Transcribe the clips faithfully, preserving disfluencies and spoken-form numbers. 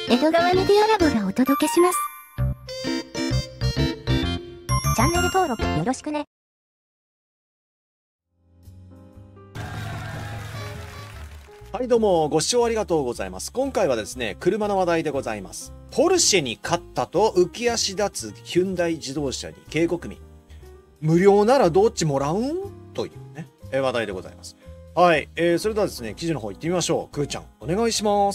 江戸川メディアラボがお届けします。チャンネル登録よろしくね。 はいどうもご視聴ありがとうございます。今回はですね、車の話題でございます。ポルシェに勝ったと浮き足立つヒュンダイ自動車に警告民。無料ならどっちもらうんというね、え話題でございます。はい、えー、それではですね、記事の方行ってみましょう。くーちゃん、お願いします。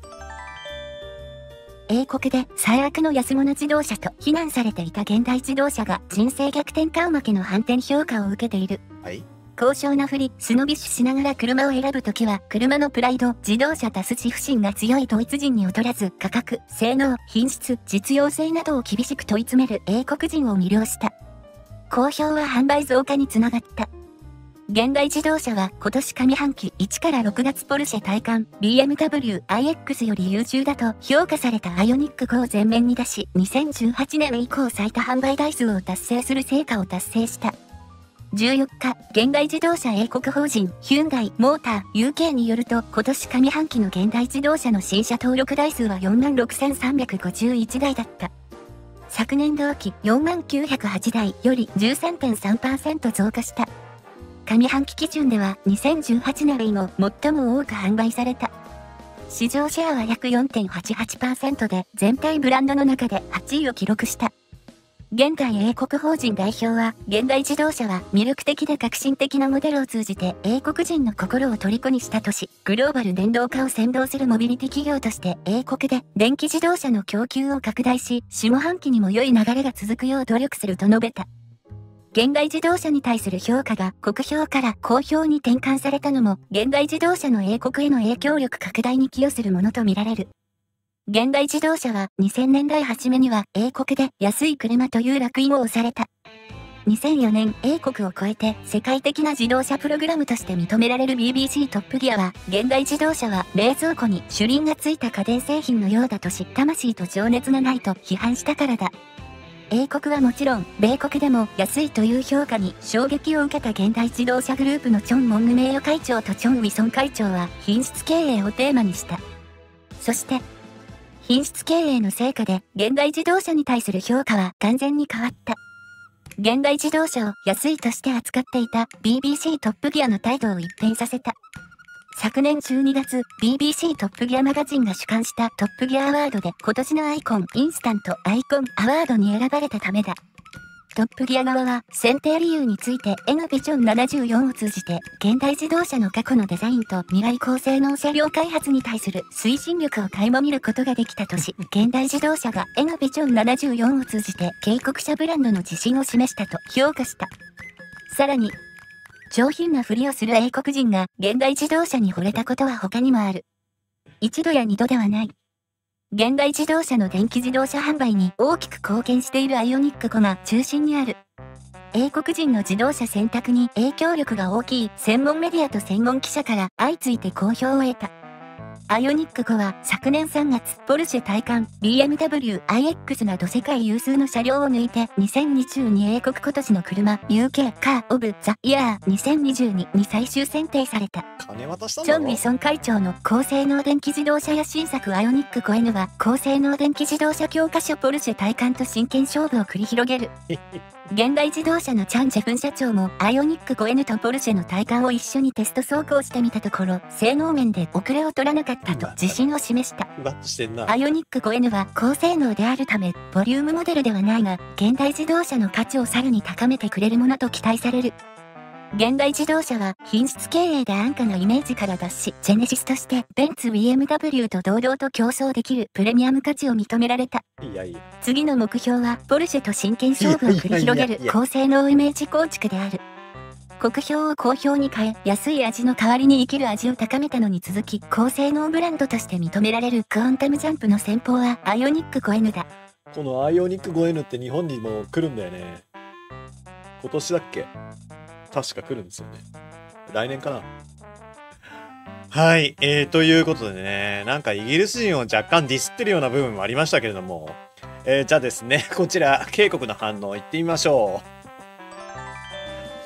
英国で最悪の安物自動車と非難されていた現代自動車が人生逆転顔負けの反転評価を受けている。 はい。 高尚なふり、スノビッシュしながら車を選ぶときは、車のプライド、自動車タス自負心が強いドイツ人に劣らず、価格、性能、品質、実用性などを厳しく問い詰める英国人を魅了した。好評は販売増加につながった。現代自動車は今年上半期いちからろくがつポルシェ体感 ビーエムダブリューアイエックス より優秀だと評価されたアイオニックごを前面に出し、にせんじゅうはちねん以降最多販売台数を達成する成果を達成した。じゅうよっか、現代自動車英国法人ヒュンダイモーター ユーケー によると、今年上半期の現代自動車の新車登録台数は よんまんろくせんさんびゃくごじゅういちだいだった。昨年同期 よんまんきゅうひゃくはちだいより じゅうさんてんさんパーセント 増加した。上半期基準ではにせんじゅうはちねん以後最も多く販売された。市場シェアは約 よんてんはちはちパーセント で全体ブランドの中ではちいを記録した。現代英国法人代表は、現代自動車は魅力的で革新的なモデルを通じて英国人の心を虜にしたとし、グローバル電動化を先導するモビリティ企業として英国で電気自動車の供給を拡大し、下半期にも良い流れが続くよう努力すると述べた。現代自動車に対する評価が酷評から好評に転換されたのも、現代自動車の英国への影響力拡大に寄与するものとみられる。現代自動車はにせんねんだい初めには英国で安い車という烙印を押された。にせんよねん英国を超えて世界的な自動車プログラムとして認められる ビービーシー トップギアは、現代自動車は冷蔵庫に手輪がついた家電製品のようだとし、魂と情熱がないと批判したからだ。英国はもちろん、米国でも安いという評価に衝撃を受けた現代自動車グループのチョン・モング名誉会長とチョン・ウィソン会長は品質経営をテーマにした。そして、品質経営の成果で現代自動車に対する評価は完全に変わった。現代自動車を安いとして扱っていた ビービーシー トップギアの態度を一変させた。昨年じゅうにがつ、ビービーシー トップギアマガジンが主管したトップギアアワードで今年のアイコンインスタントアイコンアワードに選ばれたためだ。トップギア側は選定理由について エヌビジョンななじゅうよんを通じて現代自動車の過去のデザインと未来高性能車両開発に対する推進力を垣間見ることができたとし、現代自動車が エヌビジョンななじゅうよんを通じて警告車ブランドの自信を示したと評価した。さらに、上品なふりをする英国人が現代自動車に惚れたことは他にもある。一度や二度ではない。現代自動車の電気自動車販売に大きく貢献しているアイオニックごが中心にある。英国人の自動車選択に影響力が大きい専門メディアと専門記者から相次いで好評を得た。アイオニックごは昨年さんがつ、ポルシェ体感 ビーエムダブリューアイエックス など世界有数の車両を抜いてにせんにじゅうに英国今年の車 ユーケー カーオブザイヤーにせんにじゅうにに最終選定された。 金渡したんチョン・ウだろィソン会長の高性能電気自動車や新作アイオニックごエヌは高性能電気自動車教科書ポルシェ体感と真剣勝負を繰り広げる。現代自動車のチャン・ジェフン社長もアイオニックごエヌとポルシェの体感を一緒にテスト走行してみたところ、性能面で遅れを取らなかったと自信を示した。 ふわっとしてんな。 アイオニックごエヌは高性能であるため、ボリュームモデルではないが、現代自動車の価値をさらに高めてくれるものと期待される。現代自動車は品質経営で安価なイメージから脱し、ジェネシスとしてベンツ ビーエムダブリュー と堂々と競争できるプレミアム価値を認められた。 いやいや。 次の目標はポルシェと真剣勝負を繰り広げる高性能イメージ構築である。酷評を好評に変え、安い味の代わりに生きる味を高めたのに続き、高性能ブランドとして認められるクォンタムジャンプの先鋒はアイオニックごエヌだ。 このアイオニックごエヌって日本にも来るんだよね。今年だっけ？確か来るんですよね。来年かな。はい、えー、ということでね、なんかイギリス人を若干ディスってるような部分もありましたけれども、えー、じゃあですね、こちら、警告の反応いってみましょ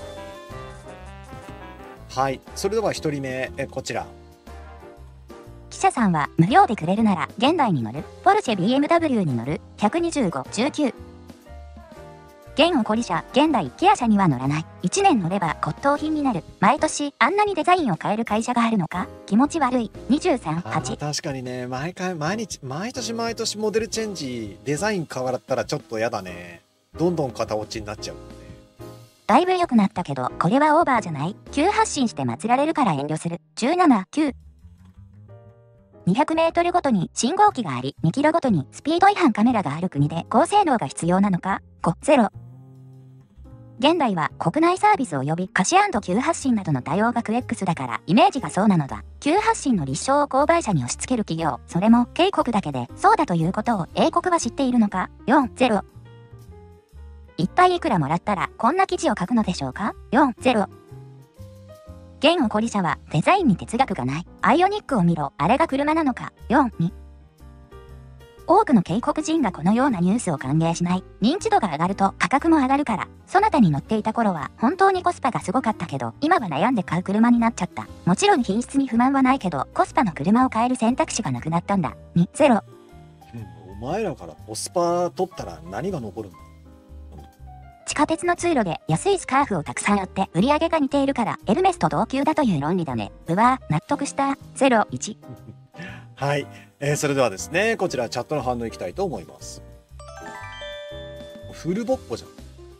う。はい、それではひとりめ、えこちら。 記者さんは無料でくれるなら現代に乗る、ポルシェ ビーエムダブリュー に乗る、ひゃくにじゅうご、じゅうきゅう。現起こり車、現代、キア車には乗らない。いちねん乗れば骨董品になる。毎年、あんなにデザインを変える会社があるのか？気持ち悪い。にじゅうさん、はち。 確かにね、毎回、毎日、毎年毎年モデルチェンジ、デザイン変わったらちょっとやだね。どんどん型落ちになっちゃうもんね。 だいぶ良くなったけど、これはオーバーじゃない？急発進して祀られるから遠慮する。じゅうなな、きゅう。にひゃくメートルごとに信号機があり、にキロごとにスピード違反カメラがある国で高性能が必要なのか？ ご、ゼロ。現代は国内サービス及び貸し&急発進などの対応がクエックスだからイメージがそうなのだ。急発進の立証を購買者に押し付ける企業、それも警告だけでそうだということを英国は知っているのか？ よん、ゼロ。いっぱいいくらもらったらこんな記事を書くのでしょうか？ よん、ゼロ。現起こり車はデザインに哲学がない。アイオニックを見ろ、あれが車なのか？ よん、に。多くの警告人がこのようなニュースを歓迎しない。認知度が上がると価格も上がるから。そなたに乗っていた頃は本当にコスパがすごかったけど、今は悩んで買う車になっちゃった。もちろん品質に不満はないけど、コスパの車を買える選択肢がなくなったんだ。に、ゼロ。 お前らからコスパ取ったら何が残るんだ？ 地下鉄の通路で安いスカーフをたくさん売って売り上げが似ているからエルメスと同級だという論理だね。うわー、納得した。ゼロ、いち。 はい、えー、それではですね、こちらチャットの反応いきたいと思います。フルボッコじゃん。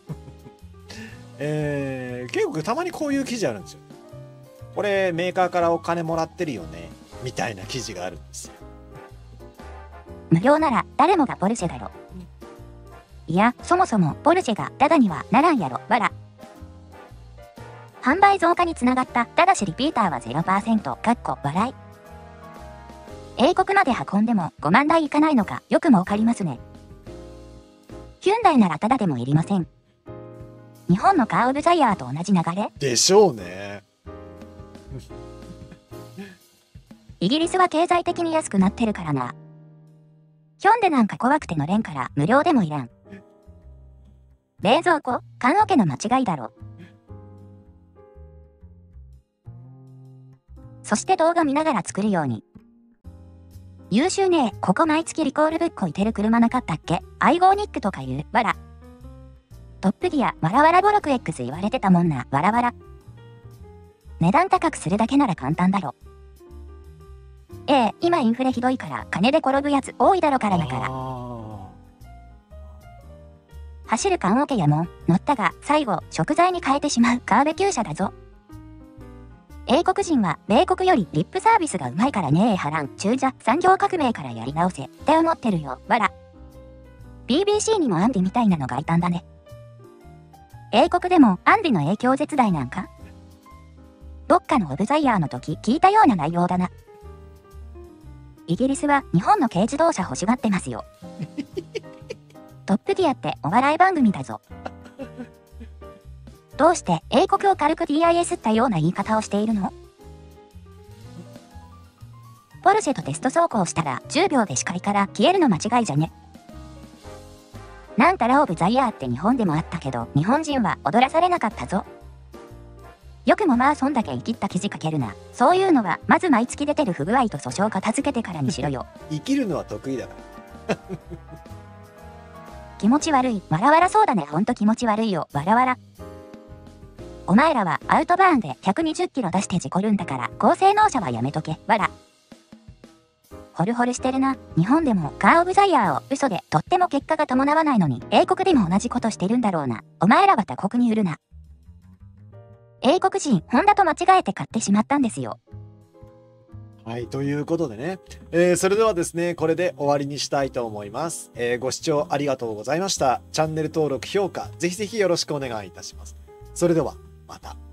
えー、結構たまにこういう記事あるんですよ。これメーカーからお金もらってるよねみたいな記事があるんですよ。 無料なら誰もがポルシェだろ。いや、そもそもポルシェがダダにはならんやろ、わら。販売増加につながった、ただしリピーターは ゼロパーセント、かっこ笑い。英国まで運んでもごまんだいいかないのか、よく儲かりますね。ヒュンダイならただでもいりません。日本のカーオブザイヤーと同じ流れでしょうね。 イギリスは経済的に安くなってるからな。ヒョンデなんか怖くて乗れんから無料でもいらん。冷蔵庫、缶オケの間違いだろ。そして動画見ながら作るように。優秀ねえ、ここ毎月リコールぶっこいてる車なかったっけ？アイゴーニックとか言う、わら。トップギア、わらわらボロク X 言われてたもんな、わらわら。値段高くするだけなら簡単だろ。ええ、今インフレひどいから金で転ぶやつ多いだろからだから。走る缶オケやもん、乗ったが最後食材に変えてしまうカーベキュー車だぞ。英国人は米国よりリップサービスがうまいからねえはらん、中座産業革命からやり直せって思ってるよ、わら。ビービーシー にもアンディみたいなのがいたんだね。英国でもアンディの影響絶大なんか？どっかのオブザイヤーの時聞いたような内容だな。イギリスは日本の軽自動車欲しがってますよ。トップギアってお笑い番組だぞ。どうして英国を軽く ディーアイエス ったような言い方をしているの？ポルシェとテスト走行したらじゅうびょうで視界から消えるの間違いじゃね。なんたらオブザイヤーって日本でもあったけど日本人は踊らされなかったぞ。よくもまあそんだけ生きった記事書けるな。そういうのはまず毎月出てる不具合と訴訟片付けてからにしろよ。 生きるのは得意だから。 気持ち悪い。わらわらそうだね。ほんと気持ち悪いよ。わらわら。お前らはアウトバーンでひゃくにじゅっキロ出して事故るんだから高性能車はやめとけ。わら。ホルホルしてるな。日本でもカーオブザイヤーを嘘でとっても結果が伴わないのに英国でも同じことしてるんだろうな。お前らは他国に売るな。英国人、ホンダと間違えて買ってしまったんですよ。 はい、ということでね、えー、それではですね、これで終わりにしたいと思います。えー、ご視聴ありがとうございました。チャンネル登録、評価、ぜひぜひよろしくお願いいたします。それでは、また。